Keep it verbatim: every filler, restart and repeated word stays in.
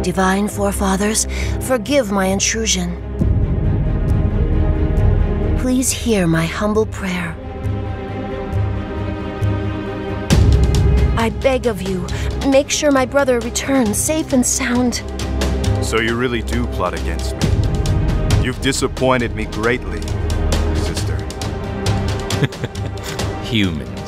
Divine forefathers, forgive my intrusion. Please hear my humble prayer. I beg of you, make sure my brother returns safe and sound. So you really do plot against me. You've disappointed me greatly, sister. Human.